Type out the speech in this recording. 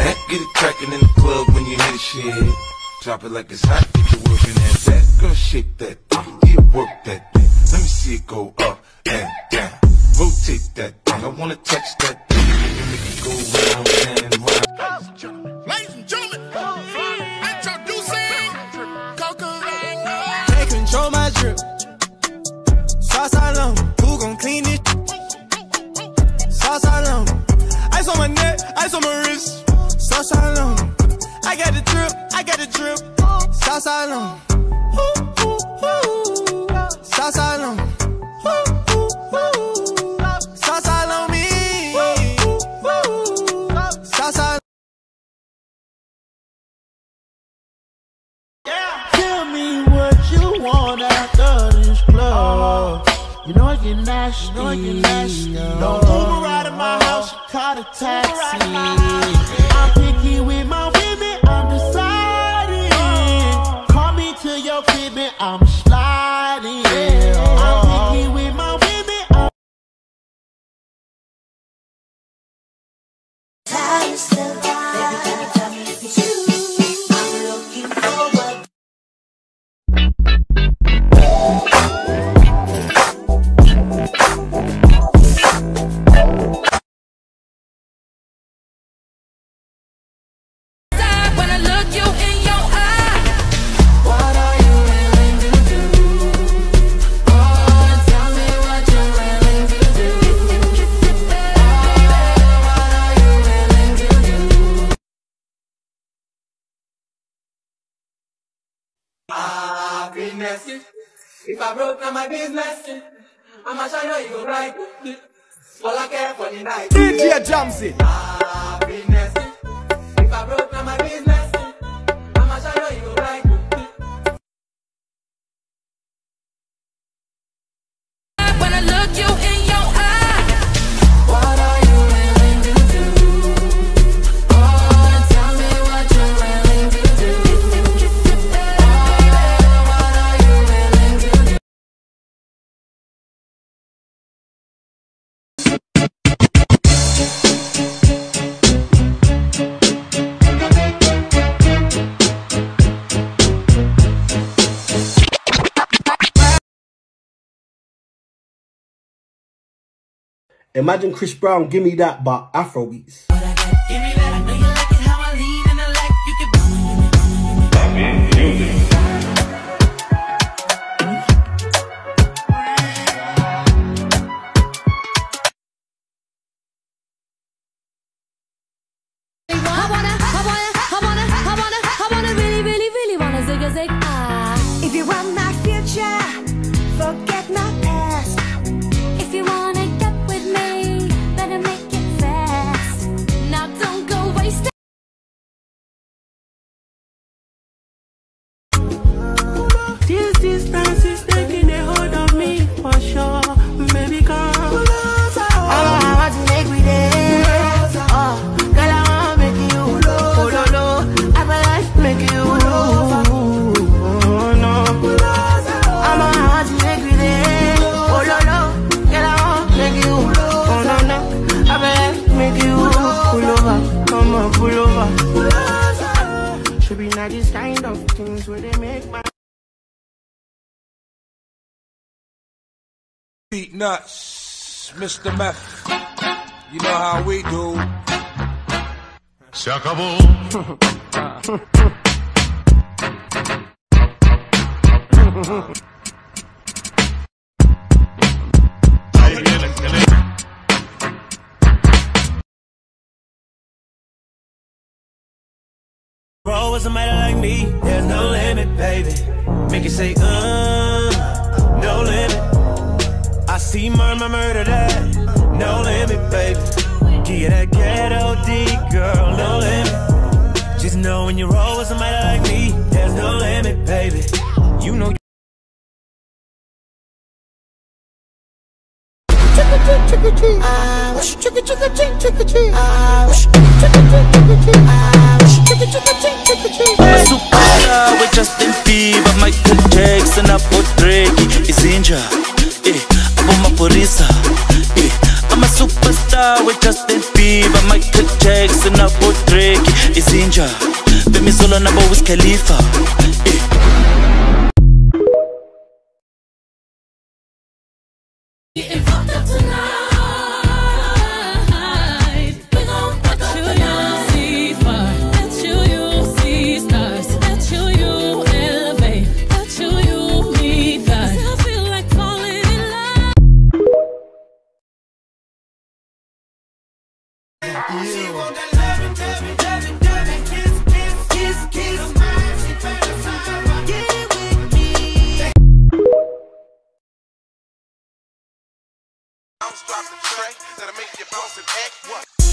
that. Get it crackin' in the club when you hit a shit. Drop it like it's hot, get you working at that. Girl, shake that thing, yeah, work that thing. Let me see it go up and down. Rotate that thing, I wanna touch that thing. Make it go round and round. Ladies and gentlemen, introducing Coca-Cola. Take control my drip. Sauce all on, who gon' clean it? Sauce all on, ice on my neck, ice on my wrist. Sauce all on, I got the drip, I got the drip. Sauce all on, sauce all on, sauce all on me. Sauce all. Tell me what you want after this club. You know I get nasty. Don't Uber ride in my house, you call a taxi. I'm picky with my women, I'm deciding. Call me to your crib and I'm sliding. I'm picky with my women, I'm Time still baby, can you tell me if it's you? I'm looking forward. When I look you in your eye, What are you willing to do? oh, tell me what you're willing to do. What are you willing to do? Happiness. If I broke down my business, I'ma show you go right. All I care for the night. DJ Jamsey. Happiness. If I broke down my business, I'ma show you go right. When I look you in your eye, What are you willing to do? oh, tell me what you're willing to do. What are you willing to do? Imagine Chris Brown, Give Me That, but Afrobeats. Give me that. I know you like it how I lean and I like you can I wanna really wanna zig a zig. If you want my future, forget my past. If you wanna get with me, better make it fast. Now don't go wasting. This distance is taking a hold of me for sure. Baby girl, I want to make with it. Oh, girl, I want to make you. Oh, no, no. I will make you. oh no. I want to make with it. Oh, no, no. Girl, I want to make you. Oh no no, I will make you pull over, come on, pull over. Should be not this kind of things where they make my Beat nuts, Mr. Meth. You know how we do. Se acabó. Ahí viene el que le... Roll with somebody like me, there's no limit, baby. Make it say, no limit. I see murder that, no limit, baby. Give you that ghetto D, girl, no limit. Just know when you roll with somebody like me, there's no limit, baby. You know. I'm a superstar with Justin Bieber, Michael Jackson, hapo Drake, Izinja, hapo Maporisa. I'm a superstar with Justin Bieber, Michael Jackson, hapo Drake, Izinja Bemi solo nabo Wiz Khalifa Getting fucked up tonight. We gon' fuck up tonight. See fire, let you see stars, let you elevate, let you meet God. I feel like falling in love. She want that loving, kiss, kiss, kiss, kiss. She fantasize about getting with me. I'll stop the track that'll make you bounce and act. What?